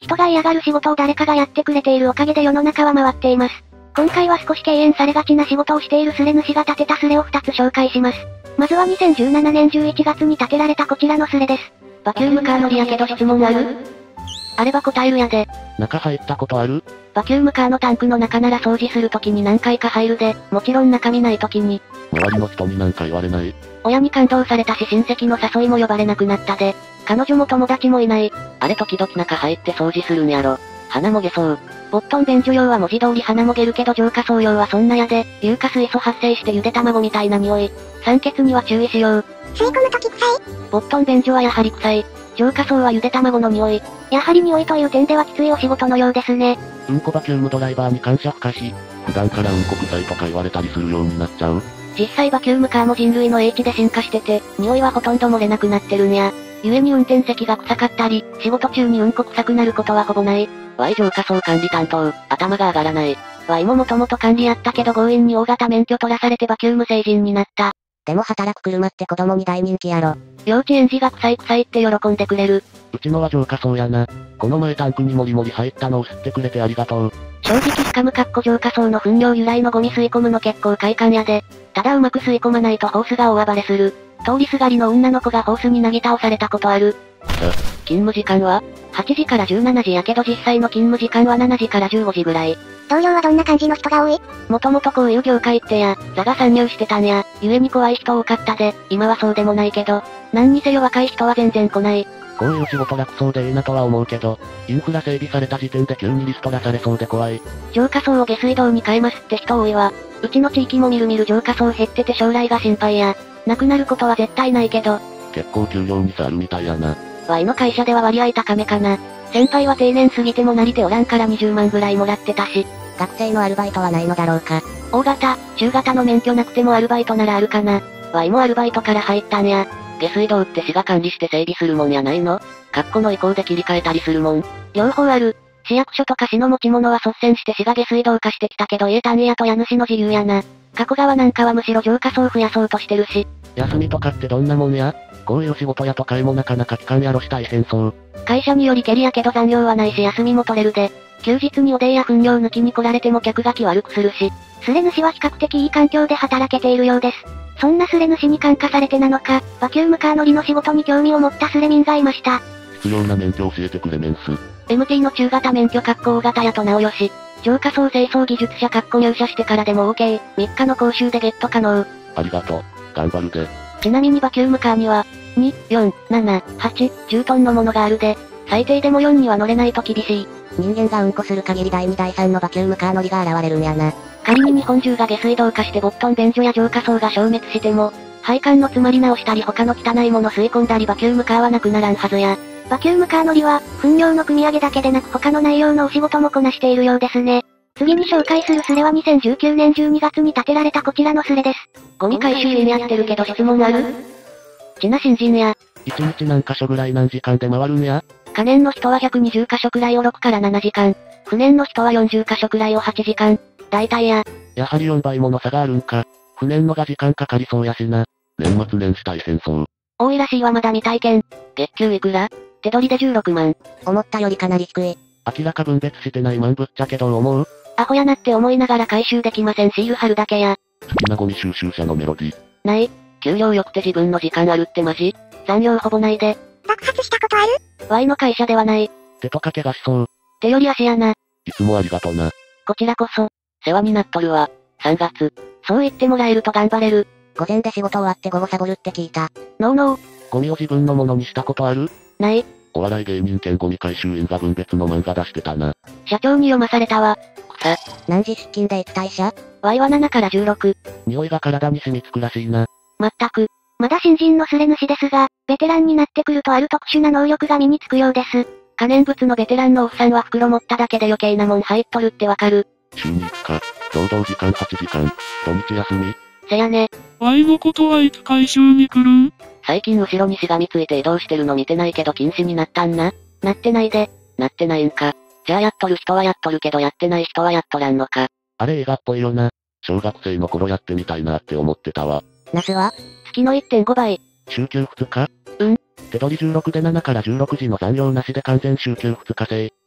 人が嫌がる仕事を誰かがやってくれているおかげで世の中は回っています。今回は少し敬遠されがちな仕事をしているスレ主が立てたスレを2つ紹介します。まずは2017年11月に建てられたこちらのスレです。 バキュームカー乗りやけど質問ある？あれば答えるやで。 中入ったことある？ バキュームカーのタンクの中なら掃除するときに何回か入るで、もちろん中見ないときに。 周りの人になんか言われない？ 親に感動されたし親戚の誘いも呼ばれなくなったで。彼女も友達もいない。あれ時々中入って掃除するんやろ。鼻もげそう。ボットン便所用は文字通り鼻もげるけど浄化槽用はそんなやで、硫化水素発生してゆで卵みたいな匂い。酸欠には注意しよう。 吸い込むとき臭い？ ボットン便所はやはり臭い。浄化槽はゆで卵の匂い。 やはり匂いという点ではきついお仕事のようですね。 うんこバキュームドライバーに感謝不可避。普段からうんこ臭いとか言われたりするようになっちゃう。 実際バキュームカーも人類の英知で進化してて、匂いはほとんど漏れなくなってるんや。故に運転席が臭かったり、仕事中にうんこ臭くなることはほぼない。Y 浄化槽管理担当、頭が上がらない。Y ももともと管理やったけど強引に大型免許取らされてバキューム成人になった。 でも働く車って子供に大人気やろ。 幼稚園児が臭い臭いって喜んでくれる。 うちのは浄化槽やな。この前タンクにもりもり入ったのを吸ってくれてありがとう。 正直しかむ浄化槽の糞尿由来のゴミ吸い込むの結構快感やで。ただうまく吸い込まないとホースが大暴れする。通りすがりの女の子がホースになぎ倒されたことある。勤務時間は ?8 時から17時やけど実際の勤務時間は7時から15時ぐらい。 同僚はどんな感じの人が多い？ もともとこういう業界ってや、座が参入してたんや、故に怖い人多かったで、今はそうでもないけど、何にせよ若い人は全然来ない。 こういう仕事楽そうでいいなとは思うけど、インフラ整備された時点で急にリストラされそうで怖い。 浄化槽を下水道に変えますって人多いわ。うちの地域もみるみる浄化槽減ってて将来が心配や。なくなることは絶対ないけど。 結構給料に差あるみたいやな。 Y の会社では割合高めかな。先輩は定年過ぎてもなり手おらんから20万ぐらいもらってたし。 学生のアルバイトはないのだろうか。 大型、中型の免許なくてもアルバイトならあるかな。Y もアルバイトから入ったんや。下水道って市が管理して整備するもんやないの？括弧の意向で切り替えたりするもん。両方ある。市役所とか市の持ち物は率先して市が下水道化してきたけど家単位やと家主の自由やな。加古川なんかはむしろ浄化槽増やそうとしてるし。 休みとかってどんなもんや？こういう仕事やとかいもなかなか期間やろし大変そう。 会社によりけりやけど残業はないし休みも取れるで。休日におでんや糞尿抜きに来られても客が気悪くするし。 スレ主は比較的いい環境で働けているようです。そんなスレ主に感化されてなのか、バキュームカー乗りの仕事に興味を持ったスレ民がいました。 必要な免許教えてくれメンス。 MT の中型免許大型やとなおよし。浄化槽清掃技術者入社してからでも OK。3日の講習でゲット可能。 ありがとう。頑張るで。 ちなみにバキュームカーには、2、4、7、8、10トンのものがあるで。最低でも4には乗れないと厳しい。 人間がうんこする限り第2第3のバキュームカー乗りが現れるんやな。 仮に日本中が下水道化してボットン便所や浄化槽が消滅しても、配管の詰まり直したり他の汚いもの吸い込んだりバキュームカーはなくならんはずや。 バキュームカー乗りは、糞尿の汲み上げだけでなく他の内容のお仕事もこなしているようですね。次に紹介するスレは2019年12月に建てられたこちらのスレです。 ゴミ回収員やってるけど質問ある？ちな新人や。 1日何箇所ぐらい何時間で回るんや？ 可燃の人は120箇所くらいを6から7時間。不燃の人は40箇所くらいを8時間。大体や。 やはり4倍もの差があるんか。不燃のが時間かかりそうやしな。年末年始大変そう。 多いらしいわまだ未体験。月給いくら？手取りで16万。 思ったよりかなり低い。 明らか分別してないマンぶっちゃけどう思う？ アホやなって思いながら回収できませんシール貼るだけや。 好きなゴミ収集車のメロディー。 ない。給料良くて自分の時間あるってマジ？残業ほぼないで。 爆発したことある？ Y の会社ではない。 手とか怪我しそう。 手より足やな。 いつもありがとな。 こちらこそ。世話になっとるわ。3月。そう言ってもらえると頑張れる。 午前で仕事終わって午後サボるって聞いた。 ノーノー。 ゴミを自分のものにしたことある？ ない。 お笑い芸人兼ゴミ回収員が分別の漫画出してたな。 社長に読まされたわ。草。 何時出勤でいつ退社？ Y は7から16。 匂いが体に染みつくらしいな。 まったく。 まだ新人のスレ主ですが、ベテランになってくるとある特殊な能力が身につくようです。 可燃物のベテランのおっさんは袋持っただけで余計なもん入っとるってわかる。 週に5日、労働時間8時間、土日休み。 せやね。 Y のことはいつ回収に来る？ 最近後ろにしがみついて移動してるの見てないけど禁止になったんな。なってないで。なってないんか。じゃあやっとる人はやっとるけどやってない人はやっとらんのか。 あれ映画っぽいよな。小学生の頃やってみたいなって思ってたわ。 ナスは？ 月の 1.5 倍。 週休2日？ うん。 手取り16で7から16時の残業なしで完全週休2日制。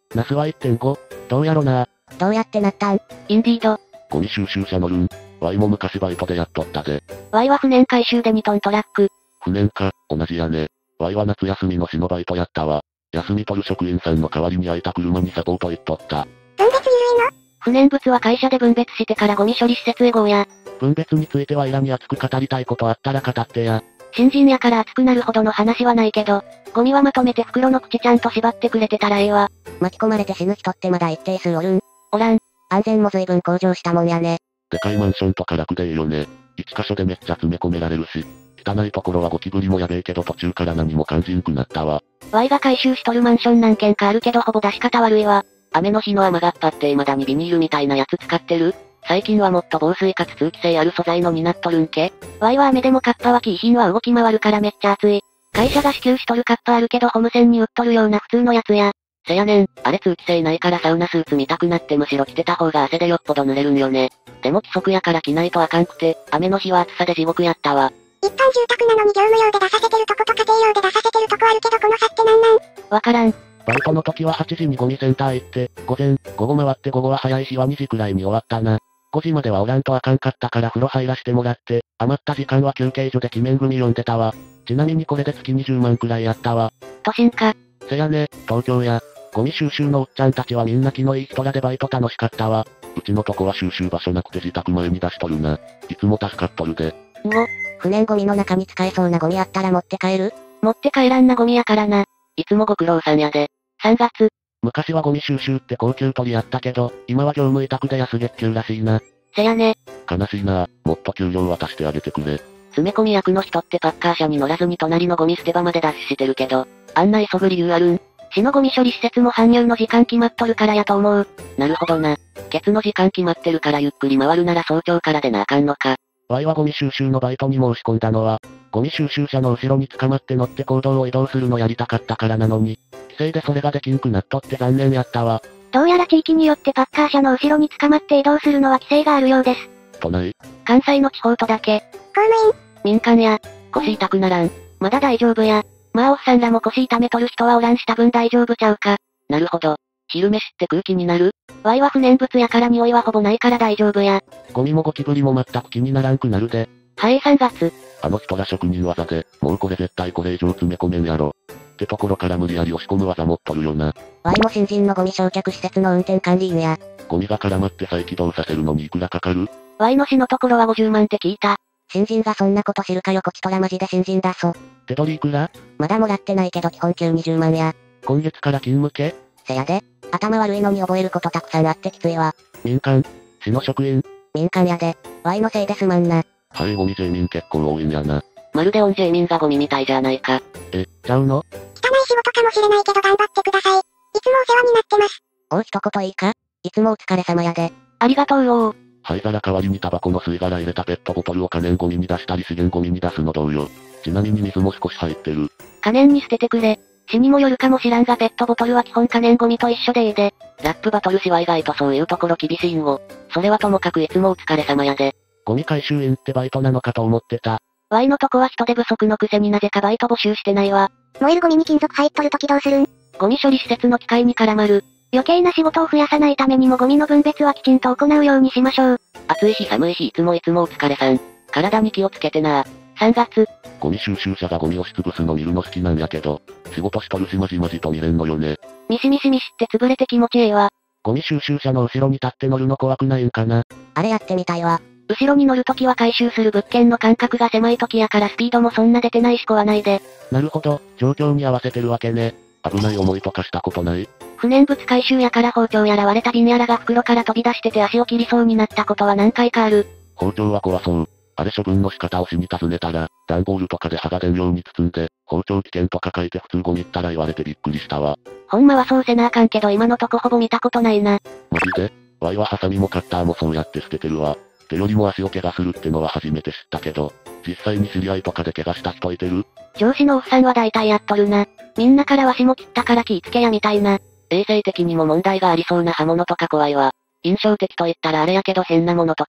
ナスは 1.5。どうやろな。 どうやってなったん？ インディード。 ゴミ収集車乗るん。ワイも昔バイトでやっとったで。 ワイは不燃回収で2トントラック。 不燃か、同じやね。ワイは夏休みの市のバイトやったわ。休み取る職員さんの代わりに空いた車にサポート行っとった。 分別ゆるいの？不燃物は会社で分別してからゴミ処理施設へ合や。 分別についてはイラに熱く語りたいことあったら語ってや。 新人やから熱くなるほどの話はないけど、ゴミはまとめて袋の口ちゃんと縛ってくれてたらええわ。 巻き込まれて死ぬ人ってまだ一定数おるん？ おらん。 安全も随分向上したもんやね。 でかいマンションとか楽でいいよね。一箇所でめっちゃ詰め込められるし。汚いところはゴキブリもやべえけど途中から何も感じんくなったわ。 ワイが回収しとるマンション何軒かあるけどほぼ出し方悪いわ。 雨の日の雨がっぱって未だにビニールみたいなやつ使ってる？最近はもっと防水かつ通気性ある素材のになっとるんけ？ ワイは雨でもカッパはキー品は動き回るからめっちゃ熱い。会社が支給しとるカッパあるけどホームセンに売っとるような普通のやつや。 せやねん、あれ通気性ないからサウナスーツ見たくなってむしろ着てた方が汗でよっぽど濡れるんよね。でも規則やから着ないとあかんくて、雨の日は暑さで地獄やったわ。 一般住宅なのに業務用で出させてるとこと家庭用で出させてるとこあるけどこの差ってなんなん？わからん。 バイトの時は8時にゴミセンター行って、午後回って午後は早い日は2時くらいに終わったな。5時まではおらんとあかんかったから風呂入らしてもらって、余った時間は休憩所で鬼面組読んでたわ。ちなみにこれで月20万くらいやったわ。 都心か。 せやね、東京や。ゴミ収集のおっちゃんたちはみんな気のいい人らでバイト楽しかったわ。うちのとこは収集場所なくて自宅前に出しとるな。いつも助かっとるで。 不燃ゴミの中に使えそうなゴミあったら持って帰る？ 持って帰らんなゴミやからな。 いつもご苦労さんやで。 3月。 昔はゴミ収集って高級取りやったけど、今は業務委託で安月給らしいな。 せやね。 悲しいな。もっと給料渡してあげてくれ。 詰め込み役の人ってパッカー車に乗らずに隣のゴミ捨て場までダッシュしてるけど、あんな急ぐ理由あるん？ 市のゴミ処理施設も搬入の時間決まっとるからやと思う。 なるほどな。ケツの時間決まってるからゆっくり回るなら早朝からでなあかんのか。 ワイはゴミ収集のバイトに申し込んだのは、ゴミ収集車の後ろに捕まって乗って行動を移動するのやりたかったからなのに、規制でそれができんくなっとって残念やったわ。 どうやら地域によってパッカー車の後ろに捕まって移動するのは規制があるようです。 都内？ 関西の地方とだけ。公務員？民間や。 腰痛くならん。 まだ大丈夫や。まあおっさんらも腰痛めとる人はおらんし多分大丈夫ちゃうか。 なるほど。昼飯って空気になる？ ワイは不燃物やから匂いはほぼないから大丈夫や。 ゴミもゴキブリも全く気にならんくなるで。 はい、3月。 あの人ら職人技で、もうこれ絶対これ以上詰め込めんやろ。ってところから無理やり押し込む技持っとるよな。 ワイも新人のゴミ焼却施設の運転管理員や。 ゴミが絡まって再起動させるのにいくらかかる？ ワイの市のところは50万って聞いた。 新人がそんなこと知るかよこちとらマジで新人だそ。 手取りいくら？ まだもらってないけど基本給20万や。 今月から勤務系？ せやで。頭悪いのに覚えることたくさんあってきついわ。 民間？市の職員？ 民間やで。ワイのせいですまんな。 はい、ゴミ税民結構多いんやな。 まるでオンジェイミンがゴミみたいじゃないか。 ちゃうの？ 汚い仕事かもしれないけど頑張ってください。いつもお世話になってます。 おう一言いいか？いつもお疲れ様やで。 ありがとうよー。 灰皿代わりにタバコの吸い殻入れたペットボトルを可燃ゴミに出したり資源ゴミに出すの同様。ちなみに水も少し入ってる。 可燃に捨ててくれ。死にもよるかもしらんがペットボトルは基本可燃ゴミと一緒でいいで。 ラップバトルしは意外とそういうところ厳しいんを。それはともかくいつもお疲れ様やで。 ゴミ回収員ってバイトなのかと思ってた。 ワイのとこは人手不足のくせになぜかバイト募集してないわ。燃えるゴミに金属入っとるときどうするん？ゴミ処理施設の機械に絡まる。余計な仕事を増やさないためにもゴミの分別はきちんと行うようにしましょう。 暑い日寒い日いつもお疲れさん。体に気をつけてな。 3月。 ゴミ収集車がゴミをしつぶすの見るの好きなんやけど、仕事しとるしまじまじと見れんのよね。 ミシミシミシって潰れて気持ちええわ。 ゴミ収集車の後ろに立って乗るの怖くないんかな。 あれやってみたいわ。 後ろに乗るときは回収する物件の間隔が狭いときやからスピードもそんな出てないし怖ないで。 なるほど、状況に合わせてるわけね。危ない思いとかしたことない？ 不燃物回収やから包丁やら割れた瓶やらが袋から飛び出してて足を切りそうになったことは何回かある。 包丁は怖そう。あれ処分の仕方をしに尋ねたら、段ボールとかで刃が出んように包んで、包丁危険とか書いて普通ゴミったら言われてびっくりしたわ。 ほんまはそうせなあかんけど今のとこほぼ見たことないな。 マジで？ワイはハサミもカッターもそうやって捨ててるわ。手よりも足を怪我するってのは初めて知ったけど、実際に知り合いとかで怪我した人いてる？ 上司のおっさんは大体やっとるな。みんなからわしも切ったから気ぃつけやみたいな。 衛生的にも問題がありそうな刃物とか怖いわ。印象的と言ったらあれやけど変なものとかある？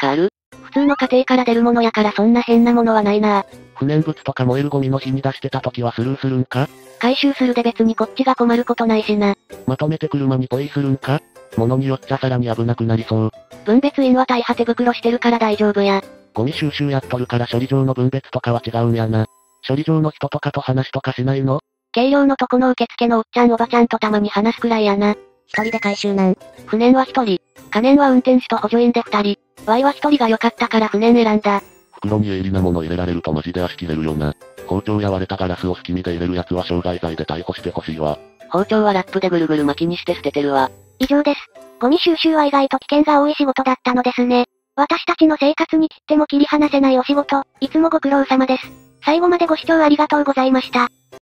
普通の家庭から出るものやからそんな変なものはないな。 不燃物とか燃えるゴミの日に出してた時はスルーするんか？ 回収するで別にこっちが困ることないしな。 まとめて車にポイするんか？物によっちゃさらに危なくなりそう。 分別員は大破手袋してるから大丈夫や。 ゴミ収集やっとるから処理場の分別とかは違うんやな。処理場の人とかと話とかしないの？ 軽量のとこの受付のおっちゃんおばちゃんとたまに話すくらいやな。 一人で回収なん。 不燃は一人。可燃は運転手と補助員で二人。Y は一人が良かったから不燃選んだ。 袋に鋭利なもの入れられるとマジで足切れるよな。包丁や割れたガラスを隙見で入れるやつは傷害罪で逮捕してほしいわ。 包丁はラップでぐるぐる巻きにして捨ててるわ。 以上です。ゴミ収集は意外と危険が多い仕事だったのですね。私たちの生活に切っても切り離せないお仕事、いつもご苦労様です。最後までご視聴ありがとうございました。